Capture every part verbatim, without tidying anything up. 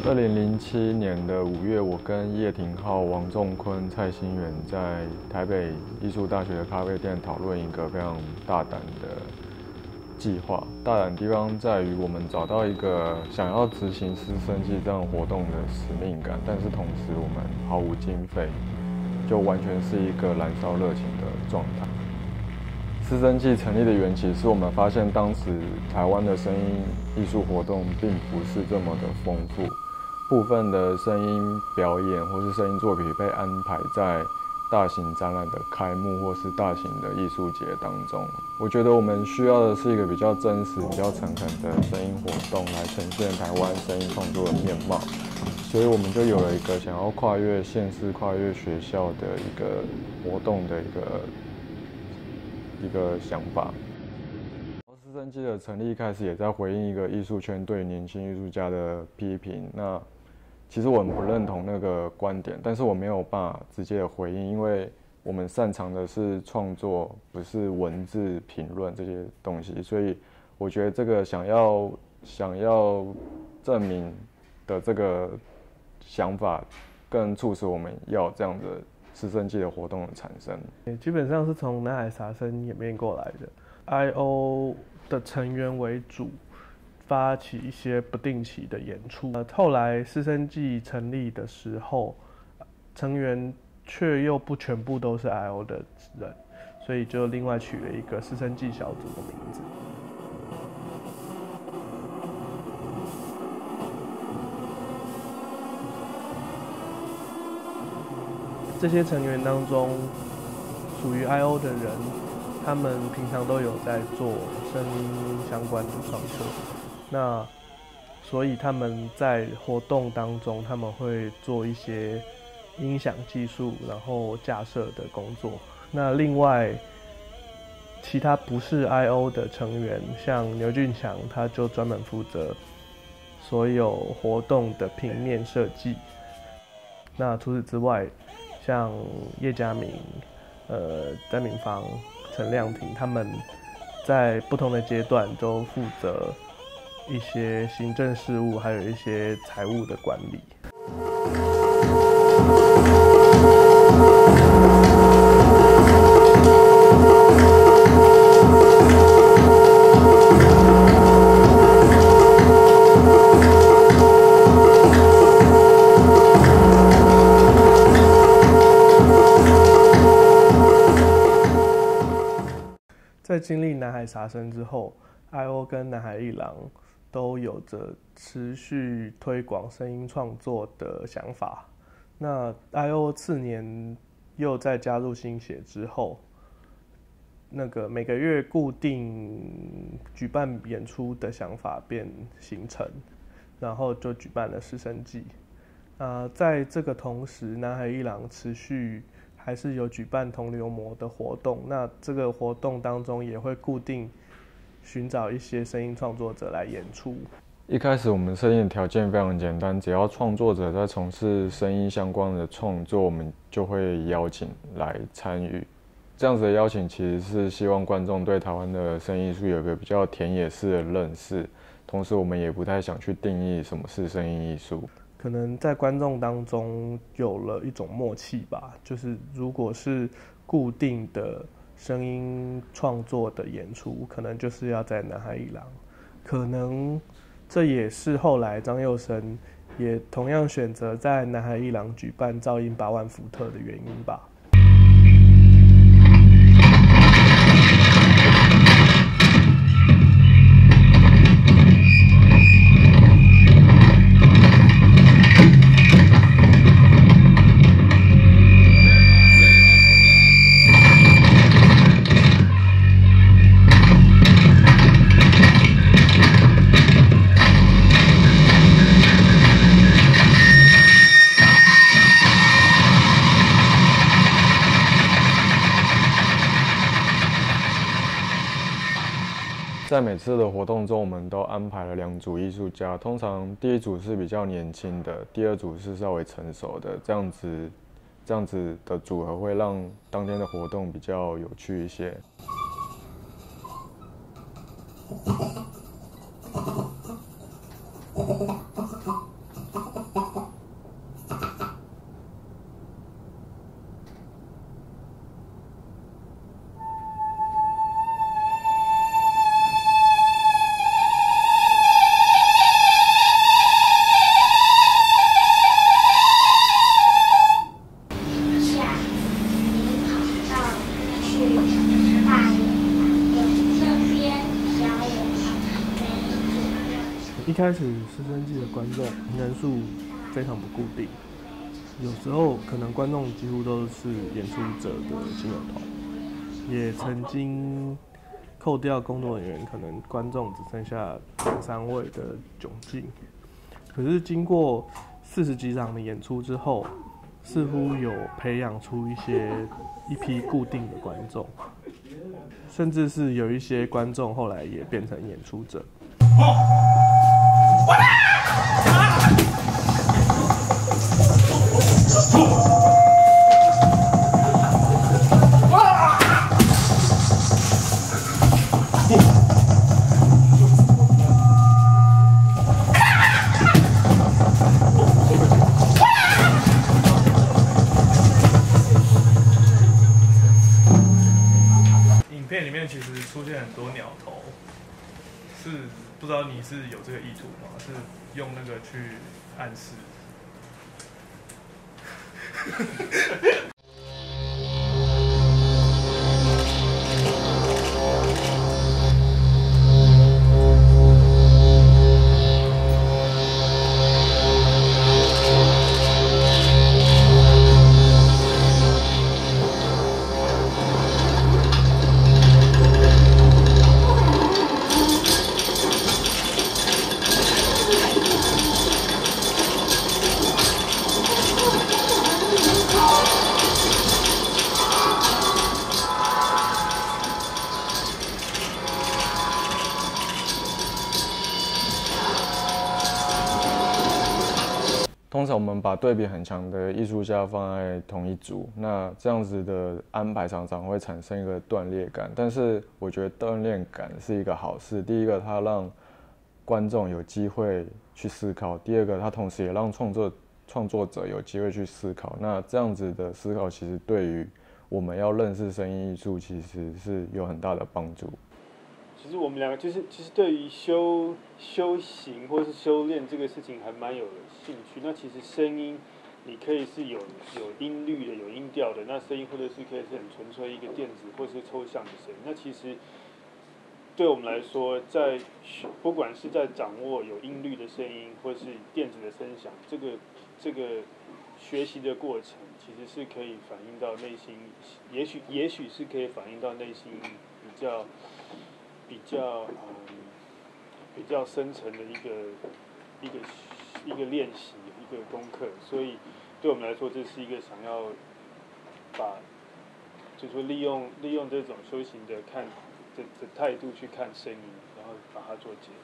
二零零七年的五月，我跟叶廷浩、王仲坤、蔡新元在台北艺术大学的咖啡店讨论一个非常大胆的计划。大胆的地方在于，我们找到一个想要执行师生季这样活动的使命感，但是同时我们毫无经费，就完全是一个燃烧热情的状态。师生季成立的缘起是我们发现，当时台湾的声音艺术活动并不是这么的丰富。部分的声音表演或是声音作品被安排在大型展览的开幕或是大型的艺术节当中。我觉得我们需要的是一个比较真实、比较诚恳的声音活动，来呈现台湾声音创作的面貌。所以我们就有了一个想要跨越县市、跨越学校的一个活动的一个一个想法。师生季的成立一开始也在回应一个艺术圈对年轻艺术家的批评。那其实我们不认同那个观点，但是我没有办法直接的回应，因为我们擅长的是创作，不是文字评论这些东西。所以我觉得这个想要想要证明的这个想法，更促使我们要这样的师生季的活动的产生。 基本上是从南海茶声演变过来的 ，I O 的成员为主。发起一些不定期的演出。呃，后来师生季成立的时候，成员却又不全部都是 I O 的人，所以就另外取了一个师生季小组的名字。这些成员当中，属于 I O 的人，他们平常都有在做声音相关的创作。那所以他们在活动当中，他们会做一些音响技术，然后架设的工作。那另外，其他不是 I O 的成员，像牛俊强，他就专门负责所有活动的平面设计。那除此之外，像叶嘉明、呃詹敏芳、陈亮廷，他们在不同的阶段都负责一些行政事务，还有一些财务的管理。在经历南海茶声之后 ，I O 跟南海一郎都有着持续推广声音创作的想法。那 I O 次年又在加入新血之后，那个每个月固定举办演出的想法便形成，然后就举办了师生季。呃，在这个同时，南海一郎持续还是有举办同流模的活动。那这个活动当中也会固定寻找一些声音创作者来演出。 一开始我们设定的条件非常简单，只要创作者在从事声音相关的创作，我们就会邀请来参与。这样子的邀请其实是希望观众对台湾的声音艺术有一个比较田野式的认识，同时我们也不太想去定义什么是声音艺术。 可能在观众当中有了一种默契吧，就是如果是固定的声音创作的演出，可能就是要在南海一郎。可能这也是后来张佑生也同样选择在南海一郎举办噪音八万伏特的原因吧。 在每次的活动中，我们都安排了两组艺术家，通常第一组是比较年轻的，第二组是稍微成熟的，这样子，这样子的组合会让当天的活动比较有趣一些。 一开始师生季的观众人数非常不固定，有时候可能观众几乎都是演出者的亲友团，也曾经扣掉工作人员，可能观众只剩下两三位的窘境。可是经过四十几场的演出之后，似乎有培养出一些一批固定的观众，甚至是有一些观众后来也变成演出者。 影片里面其实出现很多鸟头，是不知道你是有这个意图吗？是用那个去暗示？ 通常我们把对比很强的艺术家放在同一组，那这样子的安排常常会产生一个断裂感。但是我觉得断裂感是一个好事。第一个，它让观众有机会去思考；第二个，它同时也让创作创作者有机会去思考。那这样子的思考，其实对于我们要认识声音艺术，其实是有很大的帮助。 其实我们两个就是，其实对于修修行或是修炼这个事情还蛮有兴趣。那其实声音，你可以是有有音律的，有音调的。那声音或者是可以是很纯粹一个电子或是抽象的声音。那其实对我们来说，在不管是在掌握有音律的声音，或是电子的声响，这个这个学习的过程，其实是可以反映到内心，也许也许是可以反映到内心比较。比较嗯比较深层的一个一个一个练习一个功课，所以对我们来说，这是一个想要把，就是说利用利用这种修行的看的的态度去看声音，然后把它做结合。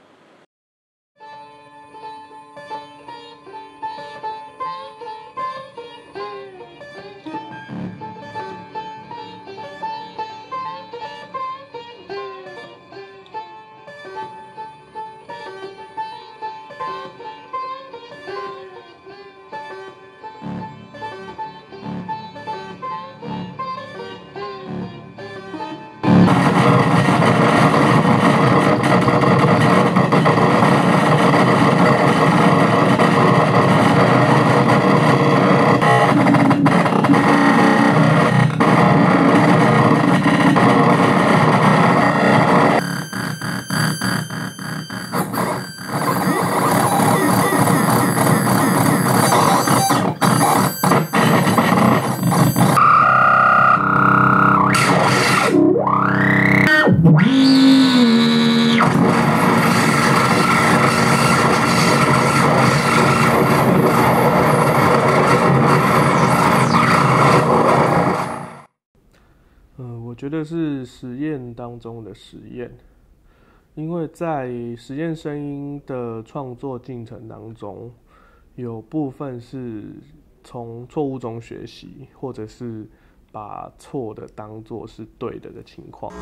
我觉得是实验当中的实验，因为在实验声音的创作进程当中，有部分是从错误中学习，或者是把错的当作是对的的情况。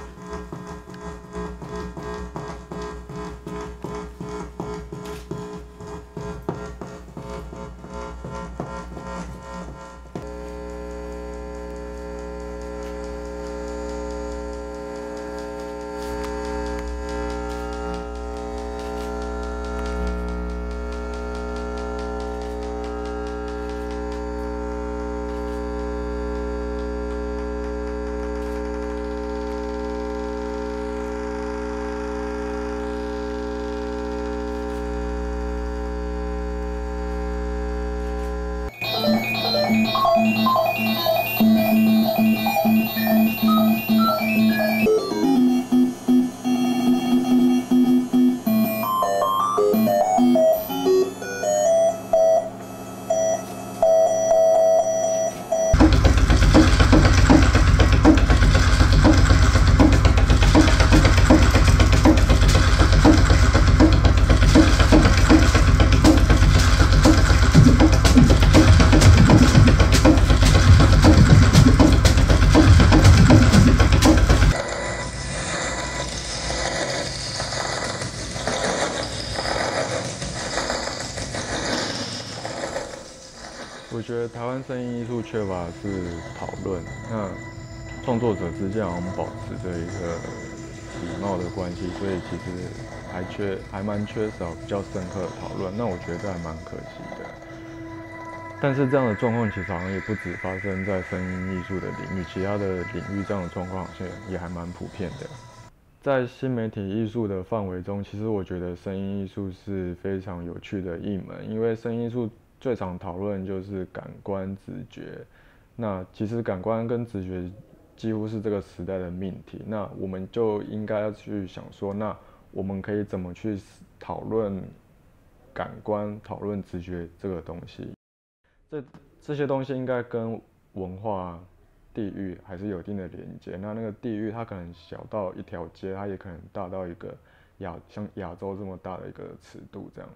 我觉得台湾声音艺术缺乏的是讨论，那创作者之间好像保持着一个礼貌的关系，所以其实还缺还蛮缺少比较深刻的讨论。那我觉得还蛮可惜的。但是这样的状况其实好像也不止发生在声音艺术的领域，其他的领域这样的状况好像也还蛮普遍的。在新媒体艺术的范围中，其实我觉得声音艺术是非常有趣的一门，因为声音艺术最常讨论就是感官直觉。那其实感官跟直觉几乎是这个时代的命题，那我们就应该要去想说，那我们可以怎么去讨论感官、讨论直觉这个东西？这这些东西应该跟文化、地域还是有一定的连接。那那个地域它可能小到一条街，它也可能大到一个亚像亚洲这么大的一个尺度这样。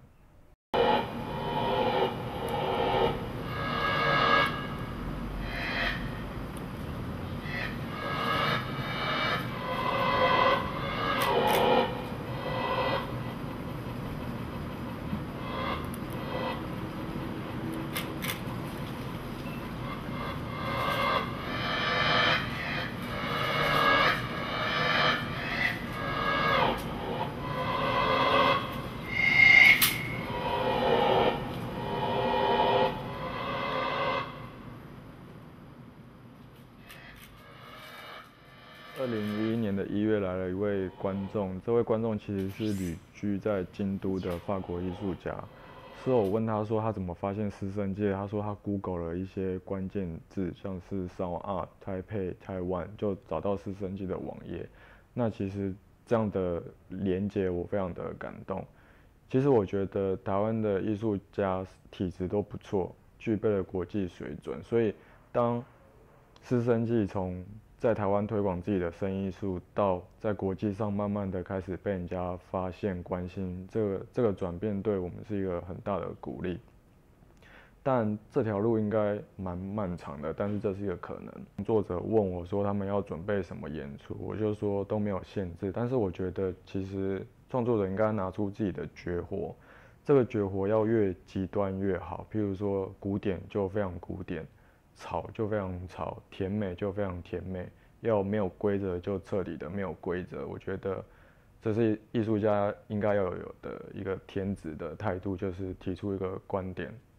二零一一年的一月来了一位观众，这位观众其实是旅居在京都的法国艺术家。是我问他说他怎么发现师生界，他说他 Google 了一些关键字，像是 Sound Art、Taipei、Taiwan， 就找到师生界的网页。那其实这样的连结我非常的感动。其实我觉得台湾的艺术家体质都不错，具备了国际水准，所以当师生界从在台湾推广自己的声音艺术，到在国际上慢慢的开始被人家发现、关心，这个这个转变对我们是一个很大的鼓励。但这条路应该蛮漫长的，但是这是一个可能。作者问我说他们要准备什么演出，我就说都没有限制，但是我觉得其实创作者应该拿出自己的绝活，这个绝活要越极端越好。譬如说古典就非常古典。吵就非常吵，甜美就非常甜美，要没有规则就彻底的没有规则。我觉得这是艺术家应该要有的一个天职的态度，就是提出一个观点，